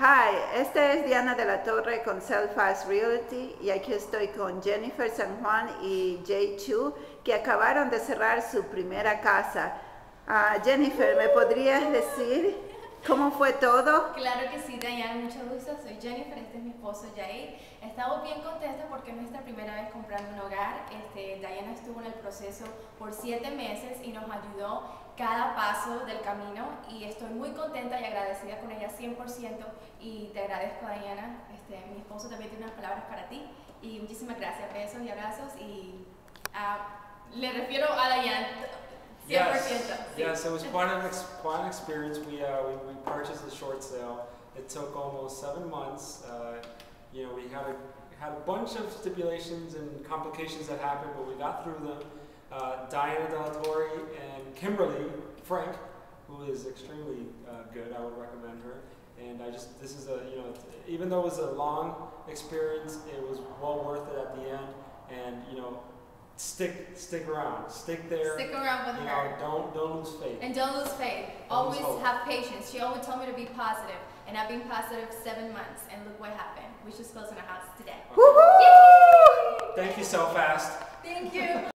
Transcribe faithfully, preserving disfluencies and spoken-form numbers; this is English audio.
Hi, esta es Diana de la Torre con Cellfast Realty y aquí estoy con Jennifer San Juan y Jay Chu, que acabaron de cerrar su primera casa. Uh, Jennifer, ¿me podrías decir cómo fue todo? Claro que sí, Diana, mucho gusto. Soy Jennifer, este es mi esposo Jay. Estamos bien contentos porque es nuestra primera vez comprando un hogar. Este, Diana estuvo en el proceso por siete meses y nos ayudó cada paso del camino y estoy muy contenta y agradecida con ella cien por ciento y te agradezco, Diana. Este, mi esposo también tiene unas palabras para ti y muchísimas gracias, besos y abrazos y uh, le refiero a Diana. Yes, yes, it was quite an, ex quite an experience. We, uh, we, we purchased a short sale. It took almost seven months. Uh, you know, we had a, had a bunch of stipulations and complications that happened, but we got through them. Uh, Diana de la Torre and Kimberly Frank, who is extremely uh, good, I would recommend her. And I just, this is a, you know, even though it was a long experience, it was well worth it at the end. And, you know, Stick, stick around. Stick there. Stick around with you her. Know, don't, don't lose faith. And don't lose faith. Don't always lose have patience. She always told me to be positive, and I've been positive seven months. And look what happened. We just closed on a house today. Okay. Thank you so fast. Thank you.